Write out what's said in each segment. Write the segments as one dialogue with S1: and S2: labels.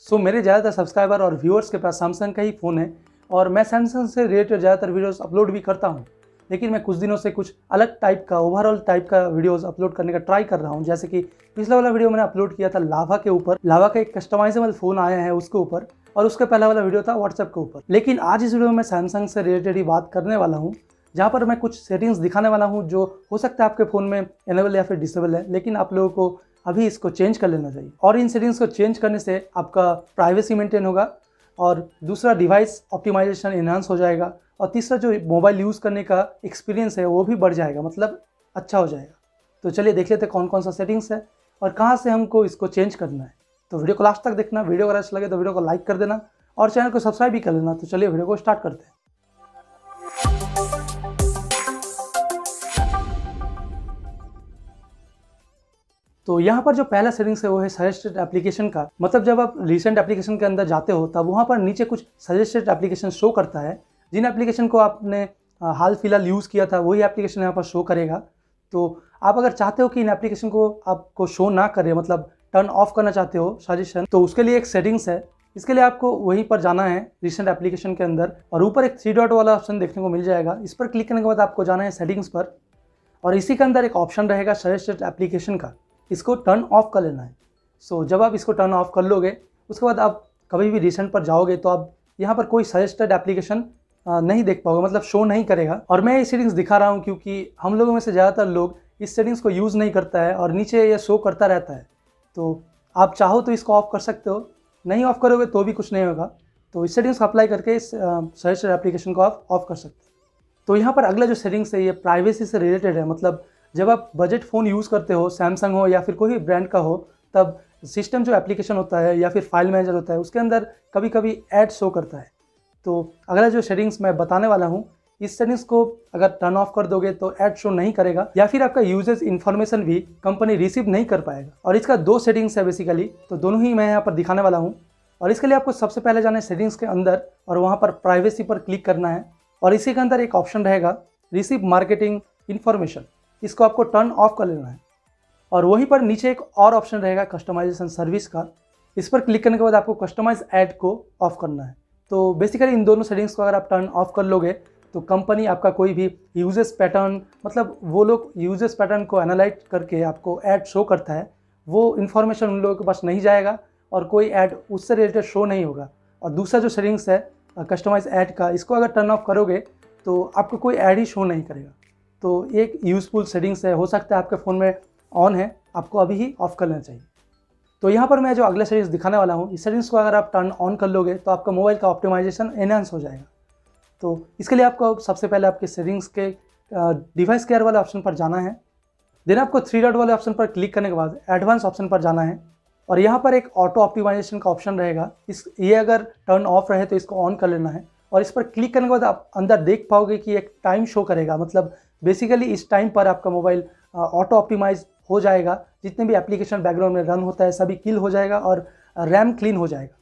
S1: मेरे ज़्यादातर सब्सक्राइबर और व्यूअर्स के पास सैमसंग का ही फ़ोन है और मैं सैमसंग से रिलेटेड ज़्यादातर वीडियोस अपलोड भी करता हूं। लेकिन मैं कुछ दिनों से कुछ अलग टाइप का ओवरऑल टाइप का वीडियोस अपलोड करने का ट्राई कर रहा हूं। जैसे कि पिछला वाला वीडियो मैंने अपलोड किया था लावा के ऊपर, लावा का एक कस्टमाइजेबल फ़ोन आया है उसके ऊपर, और उसका पहला वाला वीडियो था व्हाट्सएप के ऊपर। लेकिन आज इस वीडियो में मैं सैमसंग से रिलेटेड ही बात करने वाला हूँ, जहाँ पर मैं कुछ सेटिंग्स दिखाने वाला हूँ जो हो सकता है आपके फ़ोन में इनेबल या फिर डिसेबल है, लेकिन आप लोगों को अभी इसको चेंज कर लेना चाहिए। और इन सेटिंग्स को चेंज करने से आपका प्राइवेसी मेंटेन होगा, और दूसरा डिवाइस ऑप्टिमाइजेशन इन्हांस हो जाएगा, और तीसरा जो मोबाइल यूज़ करने का एक्सपीरियंस है वो भी बढ़ जाएगा, मतलब अच्छा हो जाएगा। तो चलिए देख लेते हैं कौन कौन सा सेटिंग्स है और कहाँ से हमको इसको चेंज करना है। तो वीडियो को लास्ट तक देखना। वीडियो अगर अच्छा लगे तो वीडियो को लाइक कर देना और चैनल को सब्सक्राइब भी कर लेना। तो चलिए वीडियो को स्टार्ट करते हैं। तो यहाँ पर जो पहला सेटिंग्स है वो है सजेस्टेड एप्लीकेशन का। मतलब जब आप रिसेंट एप्लीकेशन के अंदर जाते हो तब वहाँ पर नीचे कुछ सजेस्टेड एप्लीकेशन शो करता है। जिन एप्लीकेशन को आपने हाल फिलहाल यूज़ किया था वही एप्लीकेशन यहाँ पर शो करेगा। तो आप अगर चाहते हो कि इन एप्लीकेशन को आपको शो ना करे, मतलब टर्न ऑफ करना चाहते हो सजेशन, तो उसके लिए एक सेटिंग्स है। इसके लिए आपको वहीं पर जाना है रिसेंट एप्लीकेशन के अंदर, और ऊपर एक 3 डॉट वाला ऑप्शन देखने को मिल जाएगा। इस पर क्लिक करने के बाद आपको जाना है सेटिंग्स पर, और इसी के अंदर एक ऑप्शन रहेगा सजेस्टेड एप्लीकेशन का। इसको टर्न ऑफ कर लेना है। जब आप इसको टर्न ऑफ कर लोगे उसके बाद आप कभी भी रिसेंट पर जाओगे तो आप यहाँ पर कोई सजेस्टेड एप्लीकेशन नहीं देख पाओगे, मतलब शो नहीं करेगा। और मैं ये सेटिंग्स दिखा रहा हूँ क्योंकि हम लोगों में से ज़्यादातर लोग इस सेटिंग्स को यूज़ नहीं करता है और नीचे ये शो करता रहता है। तो आप चाहो तो इसको ऑफ कर सकते हो, नहीं ऑफ करोगे तो भी कुछ नहीं होगा। तो इस सेटिंग्स को अप्लाई करके इस सजेस्टेड एप्लीकेशन को आप ऑफ कर सकते हो। तो यहाँ पर अगला जो सेटिंग्स है ये प्राइवेसी से रिलेटेड है। मतलब जब आप बजट फ़ोन यूज़ करते हो, सैमसंग हो या फिर कोई भी ब्रांड का हो, तब सिस्टम जो एप्लीकेशन होता है या फिर फाइल मैनेजर होता है उसके अंदर कभी कभी ऐड शो करता है। तो अगला जो सेटिंग्स मैं बताने वाला हूँ, इस सेटिंग्स को अगर टर्न ऑफ कर दोगे तो ऐड शो नहीं करेगा, या फिर आपका यूजर्स इन्फॉर्मेशन भी कंपनी रिसीव नहीं कर पाएगा। और इसका 2 सेटिंग्स है बेसिकली, तो दोनों ही मैं यहाँ पर दिखाने वाला हूँ। और इसके लिए आपको सबसे पहले जाना है सेटिंग्स के अंदर और वहाँ पर प्राइवेसी पर क्लिक करना है, और इसी के अंदर एक ऑप्शन रहेगा रिसीव मार्केटिंग इन्फॉर्मेशन। इसको आपको टर्न ऑफ कर लेना है। और वहीं पर नीचे एक और ऑप्शन रहेगा कस्टमाइजेशन सर्विस का। इस पर क्लिक करने के बाद आपको कस्टमाइज ऐड को ऑफ करना है। तो बेसिकली इन दोनों सेटिंग्स को अगर आप टर्न ऑफ कर लोगे तो कंपनी आपका कोई भी यूजर्स पैटर्न, मतलब वो लोग यूजर्स पैटर्न को एनालाइज करके आपको ऐड शो करता है, वो इन्फॉर्मेशन उन लोगों के पास नहीं जाएगा और कोई ऐड उससे रिलेटेड शो नहीं होगा। और दूसरा जो सेटिंग्स है कस्टमाइज ऐड का, इसको अगर टर्न ऑफ करोगे तो आपको कोई ऐड ही शो नहीं करेगा। तो एक यूज़फुल सेटिंग्स है, हो सकता है आपके फ़ोन में ऑन है, आपको अभी ही ऑफ कर लेना चाहिए। तो यहाँ पर मैं जो अगला सेटिंग्स दिखाने वाला हूँ, इस सेटिंग्स को अगर आप टर्न ऑन कर लोगे तो आपका मोबाइल का ऑप्टिमाइजेशन एनहांस हो जाएगा। तो इसके लिए आपको सबसे पहले आपके सेटिंग्स के डिवाइस केयर वाले ऑप्शन पर जाना है। देन आपको 3 डॉट वाले ऑप्शन पर क्लिक करने के बाद एडवांस ऑप्शन पर जाना है, और यहाँ पर एक ऑटो ऑप्टिमाइजेशन का ऑप्शन रहेगा। ये अगर टर्न ऑफ रहे तो इसको ऑन कर लेना है, और इस पर क्लिक करने के बाद आप अंदर देख पाओगे कि एक टाइम शो करेगा। मतलब बेसिकली इस टाइम पर आपका मोबाइल ऑटो ऑप्टिमाइज हो जाएगा, जितने भी एप्लीकेशन बैकग्राउंड में रन होता है सभी किल हो जाएगा और रैम क्लीन हो जाएगा।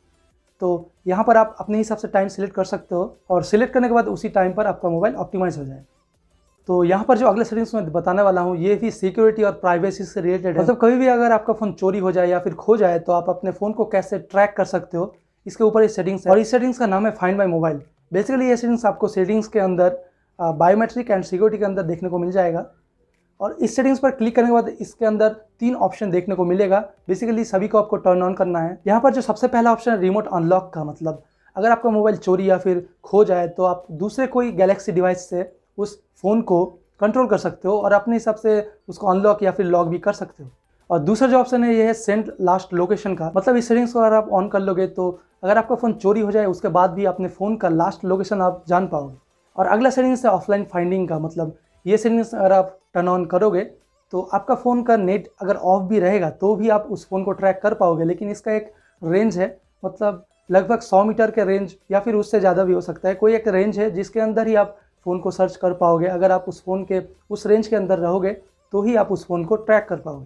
S1: तो यहाँ पर आप अपने हिसाब से टाइम सिलेक्ट कर सकते हो, और सिलेक्ट करने के बाद उसी टाइम पर आपका मोबाइल ऑप्टिमाइज हो जाएगा। तो यहाँ पर जो अगले सेटिंग्स मैं बताने वाला हूँ ये भी सिक्योरिटी और प्राइवेसी से रिलेटेड है। मतलब कभी भी अगर आपका फ़ोन चोरी हो जाए या फिर खो जाए तो आप अपने फ़ोन को कैसे ट्रैक कर सकते हो, इसके ऊपर ये सेटिंग्स है। और इस सेटिंग्स का नाम है फाइंड माई मोबाइल। बेसिकली ये सेटिंग्स आपको सेटिंग्स के अंदर बायोमेट्रिक एंड सिक्योरिटी के अंदर देखने को मिल जाएगा। और इस सेटिंग्स पर क्लिक करने के बाद इसके अंदर 3 ऑप्शन देखने को मिलेगा। बेसिकली सभी को आपको टर्न ऑन करना है। यहाँ पर जो सबसे पहला ऑप्शन है रिमोट अनलॉक का, मतलब अगर आपका मोबाइल चोरी या फिर खो जाए तो आप दूसरे कोई गैलेक्सी डिवाइस से उस फ़ोन को कंट्रोल कर सकते हो और अपने हिसाब से उसको अनलॉक या फिर लॉक भी कर सकते हो। और दूसरा जो ऑप्शन है ये है सेंड लास्ट लोकेशन का। मतलब इस सेटिंग्स को अगर आप ऑन कर लोगे तो अगर आपका फ़ोन चोरी हो जाए उसके बाद भी अपने फ़ोन का लास्ट लोकेशन आप जान पाओगे। और अगला सेटिंग्स है ऑफलाइन फाइंडिंग का। मतलब ये सेटिंग्स अगर आप टर्न ऑन करोगे तो आपका फ़ोन का नेट अगर ऑफ भी रहेगा तो भी आप उस फ़ोन को ट्रैक कर पाओगे, लेकिन इसका एक रेंज है, मतलब लगभग 100 मीटर के रेंज या फिर उससे ज़्यादा भी हो सकता है। कोई एक रेंज है जिसके अंदर ही आप फ़ोन को सर्च कर पाओगे। अगर आप उस फ़ोन के उस रेंज के अंदर रहोगे तो ही आप उस फ़ोन को ट्रैक कर पाओगे।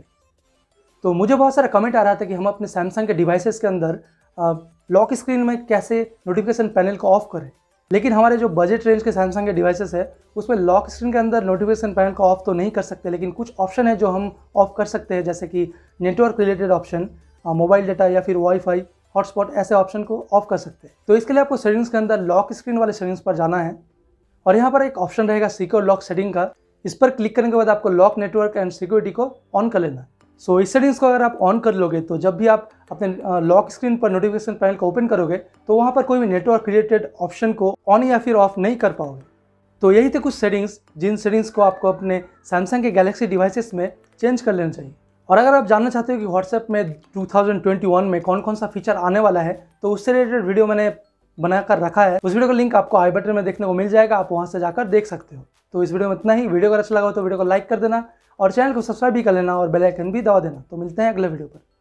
S1: तो मुझे बहुत सारा कमेंट आ रहा था कि हम अपने सैमसंग के डिवाइसेस के अंदर लॉक स्क्रीन में कैसे नोटिफिकेशन पैनल को ऑफ करें। लेकिन हमारे जो बजट रेंज के सैमसंग के डिवाइसेस है उसमें लॉक स्क्रीन के अंदर नोटिफिकेशन पैनल को ऑफ तो नहीं कर सकते, लेकिन कुछ ऑप्शन है जो हम ऑफ कर सकते हैं, जैसे कि network related option, mobile data या फिर वाईफाई हॉटस्पॉट ऐसे ऑप्शन को ऑफ कर सकते हैं। तो इसके लिए आपको सेटिंग्स के अंदर लॉक स्क्रीन वाले सेटिंग्स पर जाना है और यहाँ पर एक ऑप्शन रहेगा सिक्योर लॉक सेटिंग का। इस पर क्लिक करने के बाद आपको लॉक नेटवर्क एंड सिक्योरिटी को ऑन कर लेना है। सो इस सेटिंग्स को अगर आप ऑन कर लोगे तो जब भी आप अपने लॉक स्क्रीन पर नोटिफिकेशन पैनल को ओपन करोगे तो वहाँ पर कोई भी नेटवर्क रिलेटेड ऑप्शन को ऑन या फिर ऑफ नहीं कर पाओगे। तो यही थे कुछ सेटिंग्स, जिन सेटिंग्स को आपको अपने सैमसंग के गैलेक्सी डिवाइसेस में चेंज कर लेना चाहिए। और अगर आप जानना चाहते हो कि व्हाट्सएप में 2021 में कौन कौन सा फीचर आने वाला है तो उससे रिलेटेड वीडियो मैंने बनाकर रखा है। उस वीडियो का लिंक आपको आई बटन में देखने को मिल जाएगा, आप वहाँ से जाकर देख सकते हो। तो इस वीडियो में इतना ही। वीडियो अगर अच्छा लगा हो तो वीडियो को लाइक कर देना और चैनल को सब्सक्राइब भी कर लेना और बेल आइकन भी दबा देना। तो मिलते हैं अगले वीडियो पर।